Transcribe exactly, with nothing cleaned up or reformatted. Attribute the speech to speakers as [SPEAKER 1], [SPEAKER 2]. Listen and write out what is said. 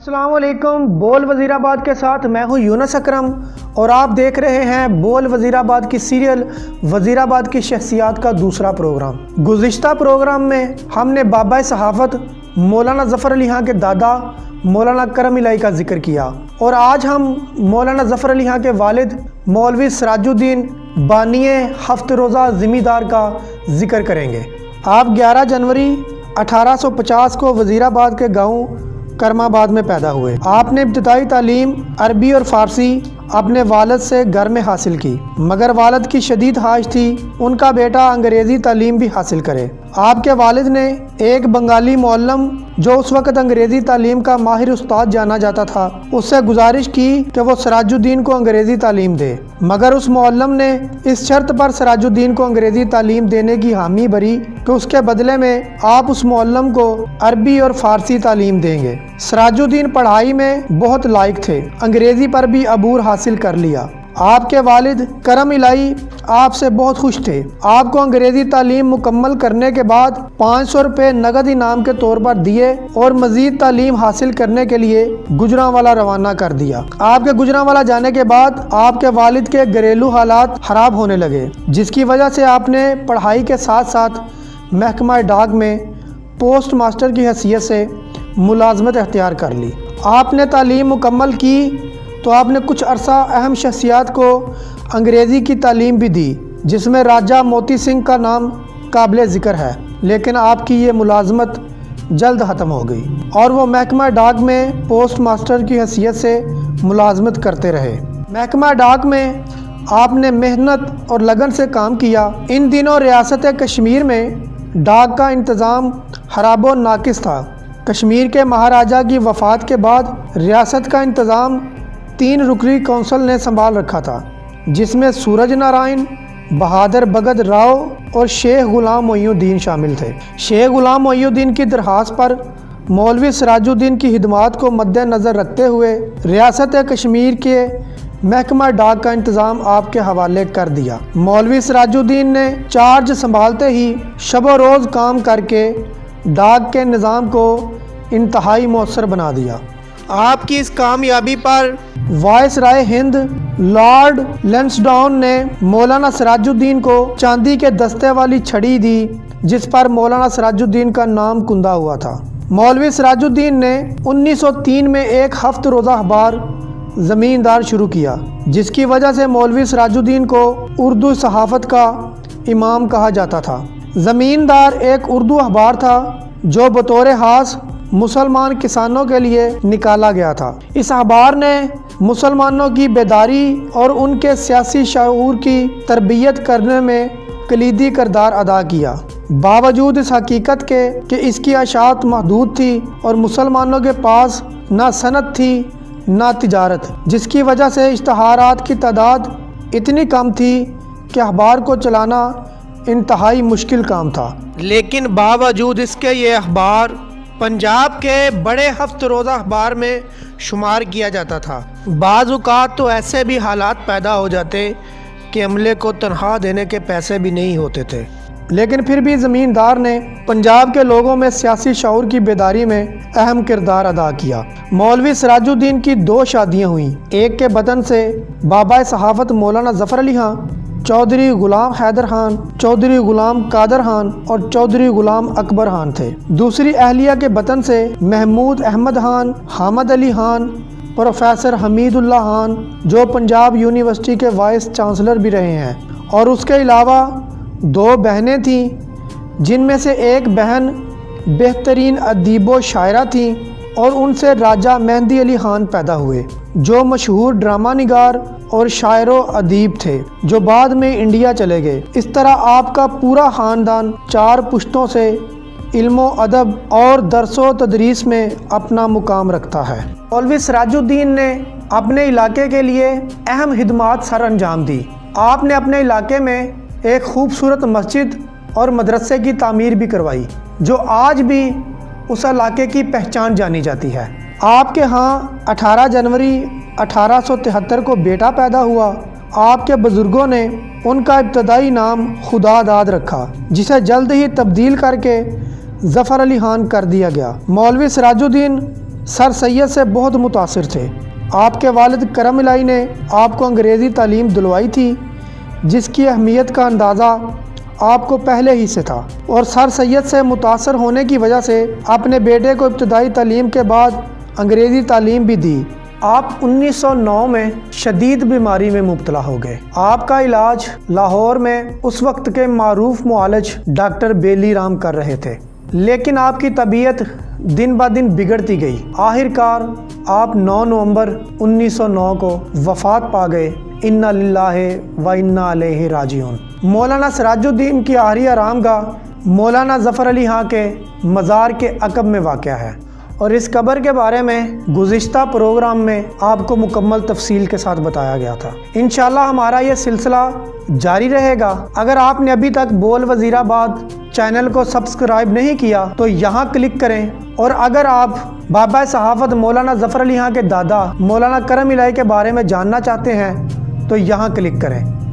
[SPEAKER 1] السلام علیکم۔ بول وزیر آباد کے ساتھ میں ہوں یونس اکرم اور آپ دیکھ رہے ہیں بول وزیر آباد کی سیریل وزیر آباد کی شخصیات کا دوسرا پروگرام۔ گزشتہ پروگرام میں ہم نے بابا صحافت مولانا ظفر علی خان کے دادا مولانا کرم الہی کا ذکر کیا اور آج ہم مولانا ظفر علی خان کے والد مولوی سراج الدین بانی ہفت روزہ زمیندار کا ذکر کریں گے۔ آپ گیارہ جنوری اٹھارہ سو پچاس کو وزیر آباد کے گاؤں کرم آباد میں پیدا ہوئے۔ آپ نے ابتدائی تعلیم عربی اور فارسی اپنے والد سے گھر میں حاصل کی، مگر والد کی شدید خواہش تھی ان کا بیٹا انگریزی تعلیم بھی حاصل کرے۔ آپ کے والد نے ایک بنگالی معلم جو اس وقت انگریزی تعلیم کا ماہر استاد جانا جاتا تھا اس سے گزارش کی کہ وہ سراج الدین کو انگریزی تعلیم دے، مگر اس معلم نے اس شرط پر سراج الدین کو انگریزی تعلیم دینے کی حامی بھری کہ اس کے بدلے میں آپ اس معلم کو عربی اور فارسی تعلیم دیں گے۔ سراج الدین پڑھائی میں بہت لائق تھے، انگریزی پر بھی عبور حاصل کر لیا۔ آپ کے والد کرم الہی آپ سے بہت خوش تھے۔ آپ کو انگریزی تعلیم مکمل کرنے کے بعد پانچ سو روپے نقد انعام کے طور پر دیے اور مزید تعلیم حاصل کرنے کے لیے گجرانوالہ روانہ کر دیا۔ آپ کے گجرانوالہ جانے کے بعد آپ کے والد کے گھریلو حالات خراب ہونے لگے، جس کی وجہ سے آپ نے پڑھائی کے ساتھ ساتھ محکمہ ڈاک میں پوسٹ ماسٹر کی حیثیت سے ملازمت اختیار کر لی۔ آپ نے تعلیم مکمل کی تو آپ نے کچھ عرصہ اہم شخصیات کو انگریزی کی تعلیم بھی دی، جس میں راجہ موتی سنگھ کا نام قابل ذکر ہے، لیکن آپ کی یہ ملازمت جلد ختم ہو گئی اور وہ محکمہ ڈاک میں پوسٹ ماسٹر کی حیثیت سے ملازمت کرتے رہے۔ محکمہ ڈاک میں آپ نے محنت اور لگن سے کام کیا۔ ان دنوں ریاست کشمیر میں ڈاک کا انتظام خراب و ناقص تھا۔ کشمیر کے مہاراجہ کی وفات کے بعد ریاست کا انتظام تین رکنی کونسل نے سنبھال رکھا تھا، جس میں سورج نارائن، بہادر بھگت راؤ اور شیخ غلام محی الدین شامل تھے۔ شیخ غلام محی الدین کی درخواست پر مولوی سراج الدین کی خدمات کو مد نظر رکھتے ہوئے ریاست کشمیر کے محکمہ ڈاک کا انتظام آپ کے حوالے کر دیا۔ مولوی سراج الدین نے چارج سنبھالتے ہی شب و روز کام کر کے ڈاک کے نظام کو انتہائی مؤثر بنا دیا۔ آپ کی اس کامیابی پر وائس رائے ہند لارڈ لنسڈاؤن نے مولانا سراج الدین کو چاندی کے دستے والی چھڑی دی، جس پر مولانا سراج الدین کا نام کندہ ہوا تھا۔ مولوی سراج الدین نے انیس سو تین میں ایک ہفت روزہ اخبار زمیندار شروع کیا، جس کی وجہ سے مولوی سراج الدین کو اردو صحافت کا امام کہا جاتا تھا۔ زمیندار ایک اردو اخبار تھا جو بطور خاص مسلمان کسانوں کے لیے نکالا گیا تھا۔ اس اخبار نے مسلمانوں کی بیداری اور ان کے سیاسی شعور کی تربیت کرنے میں کلیدی کردار ادا کیا، باوجود اس حقیقت کے کہ اس کی اشاعت محدود تھی اور مسلمانوں کے پاس نہ صنعت تھی نہ تجارت، جس کی وجہ سے اشتہارات کی تعداد اتنی کم تھی کہ اخبار کو چلانا انتہائی مشکل کام تھا۔ لیکن باوجود اس کے یہ اخبار پنجاب کے بڑے ہفت روزہ اخبار میں شمار کیا جاتا تھا۔ بعض اوقات تو ایسے بھی حالات پیدا ہو جاتے کہ عملے کو تنخواہ دینے کے پیسے بھی نہیں ہوتے تھے، لیکن پھر بھی زمیندار نے پنجاب کے لوگوں میں سیاسی شعور کی بیداری میں اہم کردار ادا کیا۔ مولوی سراج الدین کی دو شادیاں ہوئیں، ایک کے بدن سے بابا صحافت مولانا ظفر علی خان، چودھری غلام حیدر خان، چودھری غلام قادر خان اور چودھری غلام اکبر خان تھے۔ دوسری اہلیہ کے بطن سے محمود احمد خان، حامد علی خان، پروفیسر حمید اللہ خان جو پنجاب یونیورسٹی کے وائس چانسلر بھی رہے ہیں، اور اس کے علاوہ دو بہنیں تھیں، جن میں سے ایک بہن بہترین ادیب و شاعرہ تھیں اور ان سے راجہ مہندی علی خان پیدا ہوئے جو مشہور ڈرامہ نگار اور شاعر و ادیب تھے، جو بعد میں انڈیا چلے گئے۔ اس طرح آپ کا پورا خاندان چار پشتوں سے علم و ادب اور درس و تدریس میں اپنا مقام رکھتا ہے۔ مولوی سراج الدین نے اپنے علاقے کے لیے اہم خدمات سر انجام دی۔ آپ نے اپنے علاقے میں ایک خوبصورت مسجد اور مدرسے کی تعمیر بھی کروائی، جو آج بھی اس علاقے کی پہچان جانی جاتی ہے۔ آپ کے ہاں اٹھارہ جنوری اٹھارہ سو تہتر کو بیٹا پیدا ہوا۔ آپ کے بزرگوں نے ان کا ابتدائی نام خدا داد رکھا، جسے جلد ہی تبدیل کر کے ظفر علی خان کر دیا گیا۔ مولوی سراج الدین سر سید سے بہت متاثر تھے۔ آپ کے والد کرم الہی نے آپ کو انگریزی تعلیم دلوائی تھی، جس کی اہمیت کا اندازہ آپ کو پہلے ہی سے تھا، اور سر سید سے متاثر ہونے کی وجہ سے اپنے بیٹے کو ابتدائی تعلیم کے بعد انگریزی تعلیم بھی دی۔ آپ انیس سو نو میں شدید بیماری میں مبتلا ہو گئے۔ آپ کا علاج لاہور میں اس وقت کے معروف معالج ڈاکٹر بیلی رام کر رہے تھے، لیکن آپ کی طبیعت دن بہ دن بگڑتی گئی۔ آخر کار آپ نو نومبر انیس سو نو کو وفات پا گئے۔ انا للہ و انا الیہ راجعون۔ مولانا سراج الدین کی آخری آرام گاہ مولانا ظفر علی خاں کے مزار کے عقب میں واقع ہے، اور اس قبر کے بارے میں گزشتہ پروگرام میں آپ کو مکمل تفصیل کے ساتھ بتایا گیا تھا۔ انشاءاللہ ہمارا یہ سلسلہ جاری رہے گا۔ اگر آپ نے ابھی تک بول وزیر آباد چینل کو سبسکرائب نہیں کیا تو یہاں کلک کریں، اور اگر آپ بابا صحافت مولانا ظفر علی خاں کے دادا مولانا کرم الہی کے بارے میں جاننا چاہتے ہیں تو یہاں کلک کریں۔